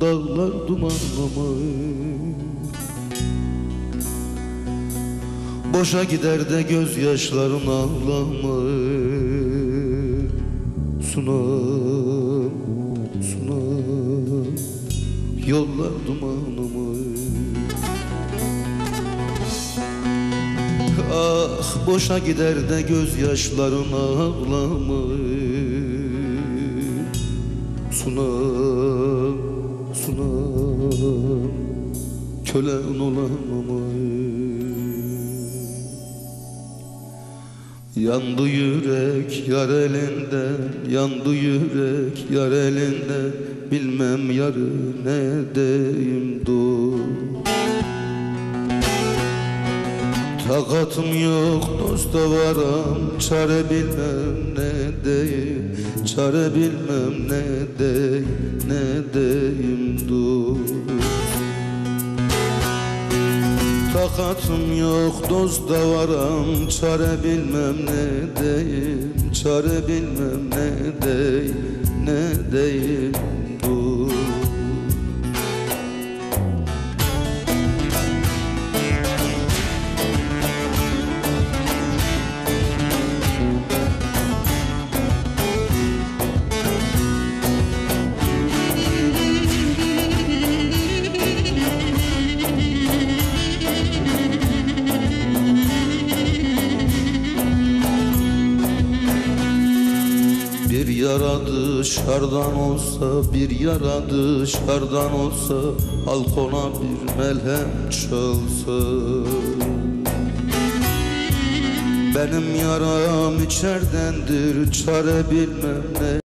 Dağlar dumanlı, boşa gider de gözyaşların ağlama. Sunam, sunam, yollar dumanlı. Ah, boşa gider de gözyaşların ağlama. Sunam, sunam, kölen olamam. Yandı yürek yar elinden, yandı yürek yar elinden. Bilmem yarı ne deyim dost. Takatım yok dosta varam, çare bilmem ne deyim. Çare bilmem ne deyim, ne deyim dost. Takatım yok dosta varam, çare bilmem ne deyim. Çare bilmem ne deyim, ne deyim dost. Bir yara dışarıdan olsa, bir yara dışarıdan olsa, halkona bir melhem çalsa. Benim yaram içerdendir, çare bilmem ne